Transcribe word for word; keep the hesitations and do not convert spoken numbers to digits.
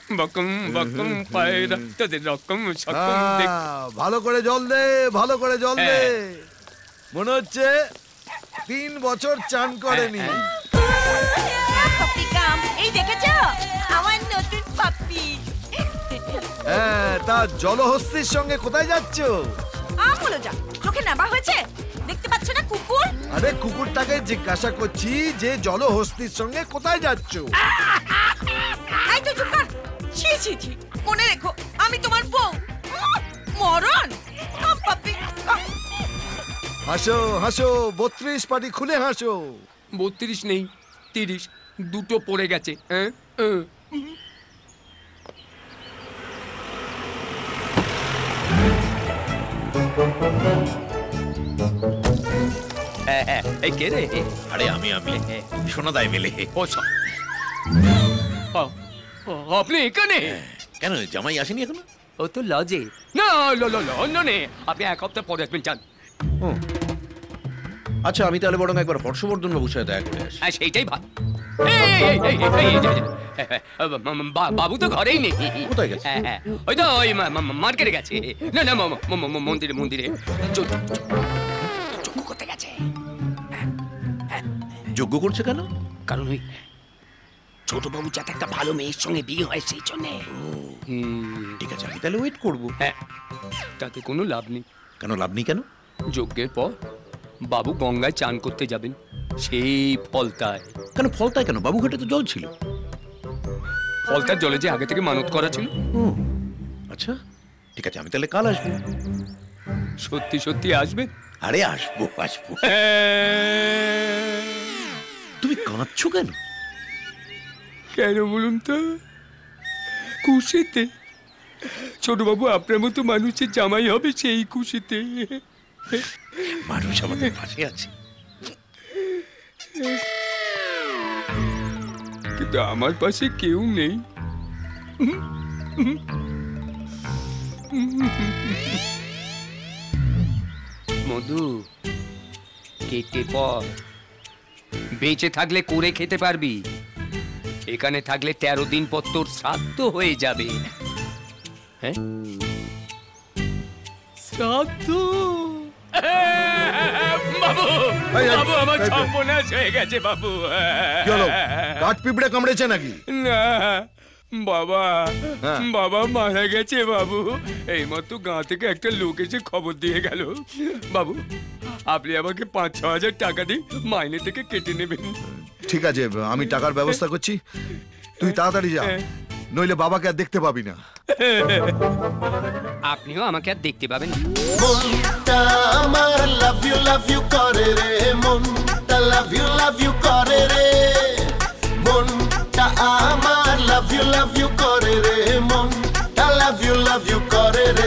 বকম বকম পায়রা তোদের রকম সকম দেখ। ভালো করে জল দে, ভালো করে জল দে। মনে হচ্ছে তিন বছর চান করেনি। পাপ্পি কাম, এই দেখেছো আমার নতুন পাপ্পি। হ্যাঁ, তা জলহস্তির সঙ্গে কোথায় যাচ্ছো? আমগুলো যা, চোখে নেবা হয়েছে, দেখতে পাচ্ছ না কুকুর? আরে কুকুরটাকে জিজ্ঞাসা করছি যে জলহস্তির সঙ্গে কোথায় যাচ্ছো? এই তো চুপ কর। ছি ছি ছি, মনে রেখো আমি তোমার বউ। মরণ। পাপ্পি হাসো হাসো, বত্রিশ পাটি খুলে হাসো। বত্রিশ নেই, তিরিশ, দুটো পড়ে গেছে। এই কে রে? আরে আমি আমি সোনাদাই মেলে। আপনি এখানে কেন? জামাই আসেনি এখনো? ও তো লজে। না লন্ডনে, আপনি এক সপ্তাহ পরে আসবেন। চান? আচ্ছা, আমি তাহলে বরং একবার হর্ষবর্ধন বাবুর সাথে দেখা করে আসি। সেইটাই ভালো। বাবু তো ঘরেই নেই। কোথায় গেছে? ওই তো ওই মার্কেটে গেছে। না না মন্দিরে মন্দিরে যজ্ঞ করতে গেছে। যজ্ঞ করছে কেন? কারণ ওই ছোট বাবু যাতে একটা ভালো মেয়ের সঙ্গে বিয়ে হয় সেই জন্য। ঠিক আছে, আমি তাহলে ওয়েট করবো। হ্যাঁ, তাতে কোনো লাভ নেই। কেন লাভ নেই? কেন? যজ্ঞের পর বাবু গঙ্গায় চান করতে যাবেন, সেই ফলতায়। কেন ফলতায়? কেন? বাবুঘাটে তো জল ছিল। ফলতার জলে যে আগে থেকে মানত করা ছিল। আচ্ছা ঠিক আছে, আমি তাহলে কাল আসবো। সত্যি সত্যি আসবে? আরে আসবো আসবো। তুমি কাঁদছো কেন? কেন বলুন তো? খুশিতে ছোট বাবু আপনার মতো মানুষের জামাই হবে, সেই খুশিতে। মানুষ আমাদের পাশে আছে, কিন্তু আমার পাশে কেউ নেই। মধু কেটে পর, বেঁচে থাকলে করে খেতে পারবি, এখানে থাকলে তেরো দিন পর তোর শ্রাদ্ধ হয়ে যাবে। হ্যাঁ, শ্রাদ্ধ? বাবু বাবু আমার সর্বনাশ হয়ে গেছে বাবু। কাঠ পিঁপড়ে কামড়েছে নাকি? না বাবা, বাবা মারা গেছে বাবু। এই মতো গাঁ থেকে একটা লোক এসে খবর দিয়ে গেল। বাবু আপনি আমাকে পাঁচ ছ হাজার টাকা দিন, মাইনে থেকে কেটে নেবেন। ঠিক আছে, আমি টাকার ব্যবস্থা করছি, তুই তাড়াতাড়ি যা, নইলে বাবাকে আর দেখতে পাবি না। আপনিও আমাকে আর দেখতে পাবেন। মনটা আমার লাভ ইউ লাভ ইউ করে রে, মনটা লাভ ইউ লাভ ইউ করে রে, মনটা আমার লাভ ইউ লাভ ইউ করে রে, মনটা লাভ ইউ লাভ ইউ করে রে।